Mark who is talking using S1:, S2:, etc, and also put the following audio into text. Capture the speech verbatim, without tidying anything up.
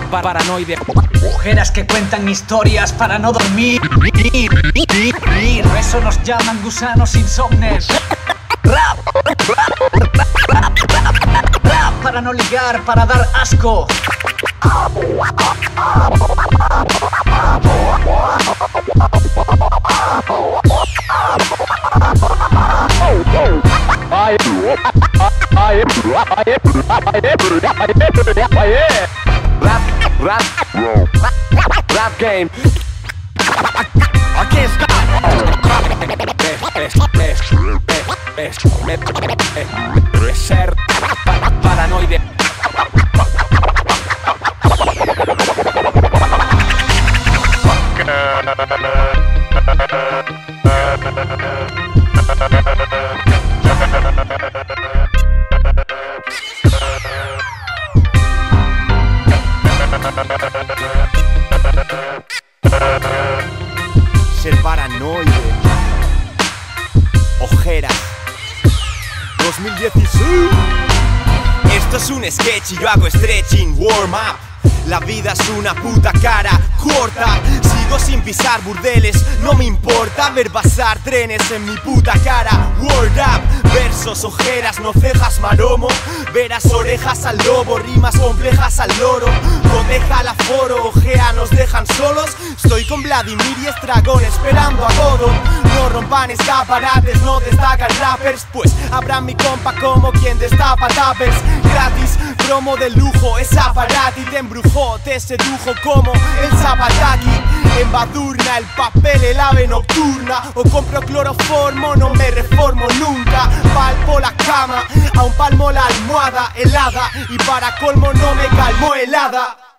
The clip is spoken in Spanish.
S1: paranoide.
S2: Mujeres que cuentan historias para no dormir. Eso nos llaman gusanos insomnes. Rap, rap, rap, rap, rap, rap para no ligar, para dar asco.
S1: Rap, rap, rap, rap game. I can't stop. Ser paranoide.
S3: Ser paranoide. Ojeras dos mil dieciséis. Esto es un sketch y yo hago stretching, warm up. La vida es una puta cara corta. Sigo sin pisar burdeles, no me importa ver pasar trenes en mi puta cara. Word up, versos, ojeras, no cejas, maromo. Verás orejas al lobo, rimas complejas al loro. Coteja al aforo, ojea, nos dejan solos. Estoy con Vladimir y Estragón esperando a todo. No rompan escaparates, no destacan rappers, pues habrá mi compa como quien destapa tapers. Gratis, promo de lujo, es aparati, te embrujó, te sedujo como el zapataki. Embadurna el papel, el ave nocturna. O compro cloroformo, no me reformo nunca. Palpo la cama, a un palmo la almohada helada. Y para colmo no me calmó helada.